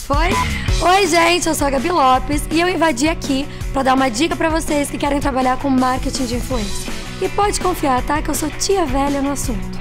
Foi? Oi, gente, eu sou a Gabi Lopes e eu invadi aqui pra dar uma dica pra vocês que querem trabalhar com marketing de influência. E pode confiar, tá? Que eu sou tia velha no assunto.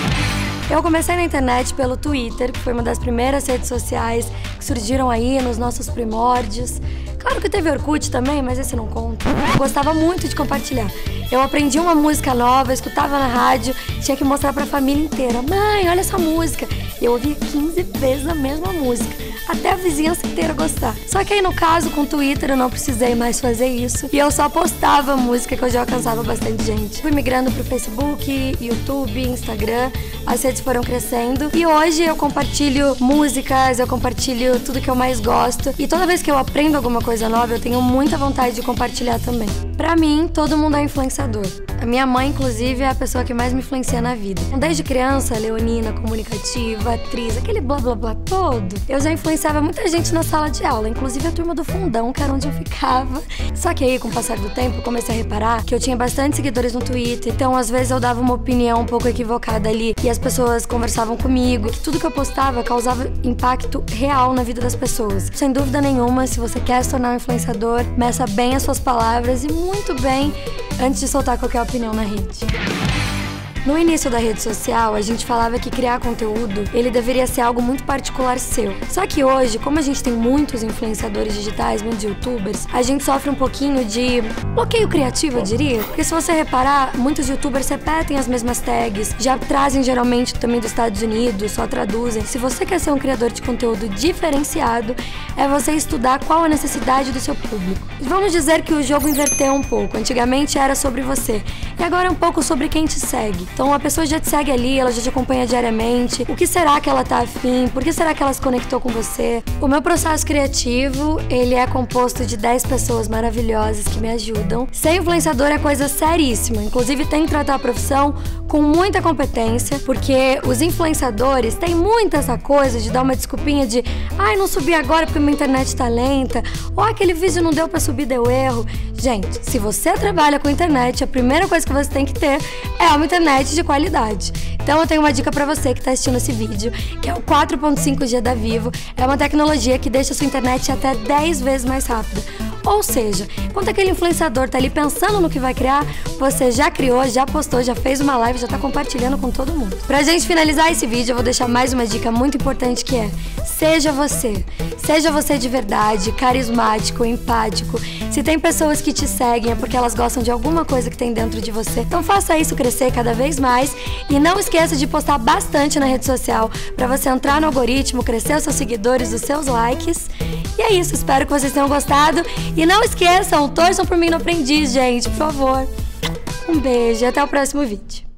Eu comecei na internet pelo Twitter, que foi uma das primeiras redes sociais que surgiram aí nos nossos primórdios. Claro que teve Orkut também, mas esse não conta. Eu gostava muito de compartilhar. Eu aprendi uma música nova, escutava na rádio, tinha que mostrar pra família inteira. Mãe, olha essa música. E eu ouvia 15 vezes a mesma música, até a vizinhança inteira gostar. Só que aí no caso, com o Twitter, eu não precisei mais fazer isso. E eu só postava música que eu já alcançava bastante gente. Fui migrando pro Facebook, YouTube, Instagram. As redes foram crescendo. E hoje eu compartilho músicas, eu compartilho tudo que eu mais gosto. E toda vez que eu aprendo alguma coisa nova, eu tenho muita vontade de compartilhar também. Pra mim, todo mundo é influenciador. A minha mãe, inclusive, é a pessoa que mais me influencia na vida. Desde criança, leonina, comunicativa, atriz, aquele blá blá blá todo. Eu já influenciava muita gente na sala de aula, inclusive a turma do fundão, que era onde eu ficava. Só que aí, com o passar do tempo, eu comecei a reparar que eu tinha bastante seguidores no Twitter. Então, às vezes, eu dava uma opinião um pouco equivocada ali e as pessoas conversavam comigo. Que tudo que eu postava causava impacto real na vida das pessoas. Sem dúvida nenhuma, se você quer se tornar um influenciador, meça bem as suas palavras e muito bem antes de soltar qualquer opinião na rede. No início da rede social, a gente falava que criar conteúdo, ele deveria ser algo muito particular seu. Só que hoje, como a gente tem muitos influenciadores digitais, muitos youtubers, a gente sofre um pouquinho de bloqueio criativo, eu diria. Porque se você reparar, muitos youtubers repetem as mesmas tags, já trazem geralmente também dos Estados Unidos, só traduzem. Se você quer ser um criador de conteúdo diferenciado, é você estudar qual a necessidade do seu público. Vamos dizer que o jogo inverteu um pouco. Antigamente era sobre você, e agora é um pouco sobre quem te segue. Então a pessoa já te segue ali, ela já te acompanha diariamente. O que será que ela tá afim? Por que será que ela se conectou com você? O meu processo criativo, ele é composto de 10 pessoas maravilhosas que me ajudam. Ser influenciador é coisa seríssima. Inclusive tem que tratar a profissão com muita competência, porque os influenciadores têm muito essa coisa de dar uma desculpinha de ai, não subi agora porque minha internet tá lenta, ou aquele vídeo não deu pra subir, deu erro. Gente, se você trabalha com internet, a primeira coisa que você tem que ter é uma internet de qualidade. Então eu tenho uma dica pra você que tá assistindo esse vídeo, que é o 4.5G da Vivo. É uma tecnologia que deixa a sua internet até 10 vezes mais rápida. Ou seja, enquanto aquele influenciador tá ali pensando no que vai criar, você já criou, já postou, já fez uma live, já tá compartilhando com todo mundo. Pra gente finalizar esse vídeo, eu vou deixar mais uma dica muito importante que é: seja você. Seja você de verdade, carismático, empático. Se tem pessoas que te seguem é porque elas gostam de alguma coisa que tem dentro de você. Então faça isso crescer cada vez mais e não esqueça de postar bastante na rede social pra você entrar no algoritmo, crescer os seus seguidores, os seus likes. E é isso, espero que vocês tenham gostado. E não esqueçam, torçam por mim no Aprendiz, gente, por favor. Um beijo e até o próximo vídeo.